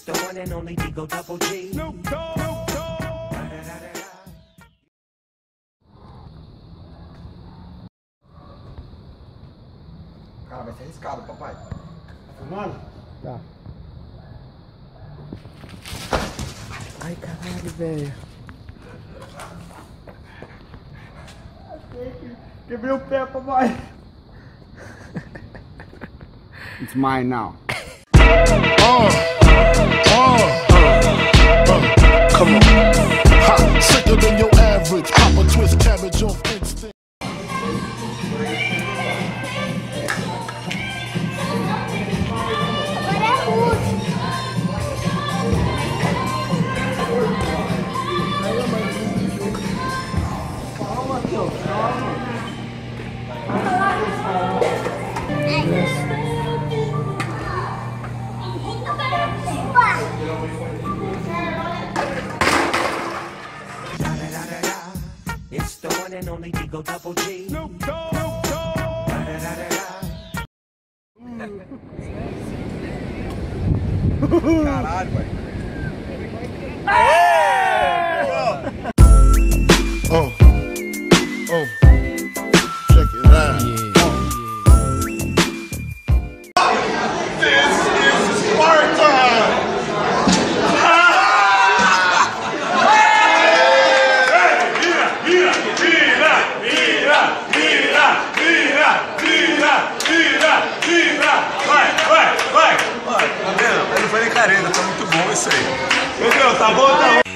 It's the one and only Digo Double G. Snoop Dogg. Cara, vai ser arriscado, papai. Tá filmando? Tá. Ai, caralho, velho. Quebrei o pé, papai. It's mine now. Come on. Ha, sicker than your average. Pop a twist cabbage off instinct. It's the one and only Digo Double G. Snoop Dogg. Caralho, velho. Check it out. This is Sparta! Vai! Tá vendo? Mas não foi nem careta, tá muito bom isso aí. Entendeu? Tá bom, tá bom.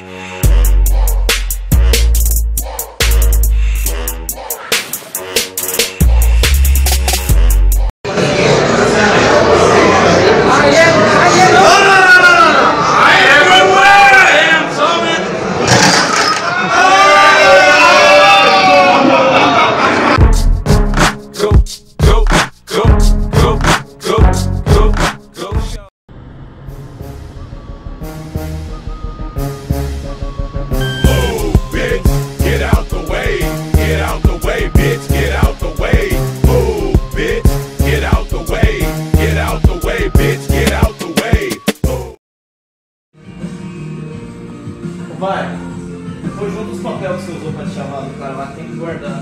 Vai, depois junta os papéis que você usou pra te chamar do cara lá, tem que guardar.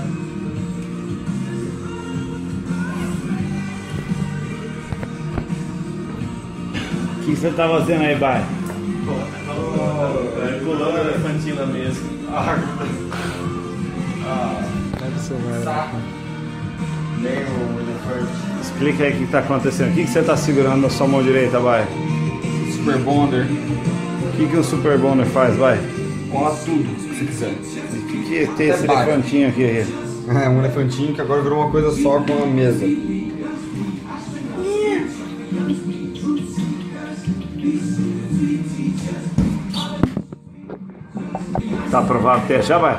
O que você tá fazendo aí, Bai? Pulando o elefantinho na mesa. Deve ser merda. Nem o elefante. Explica aí o que tá acontecendo. O que você tá segurando na sua mão direita, Bai? Super Bonder. O que um Super Bonder faz, Bai? Cola tudo, se você quiser. O que é ter esse elefantinho aqui? É um elefantinho que agora virou uma coisa só com a mesa. Tá aprovado o teste, já vai?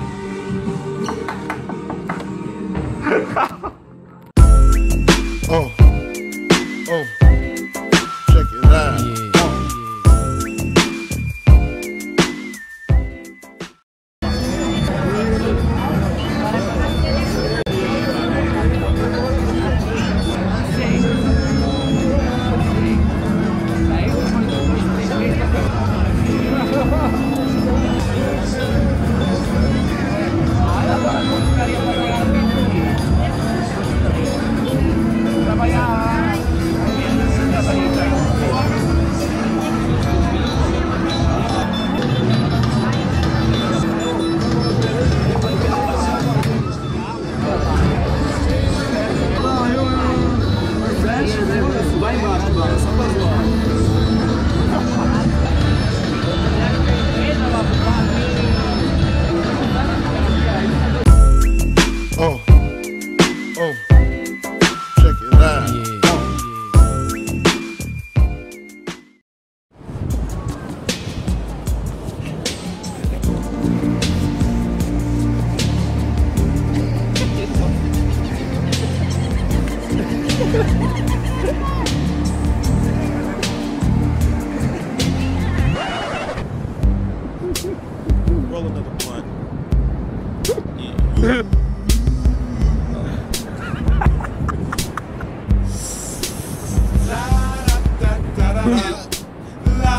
Check it out.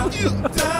Yeah.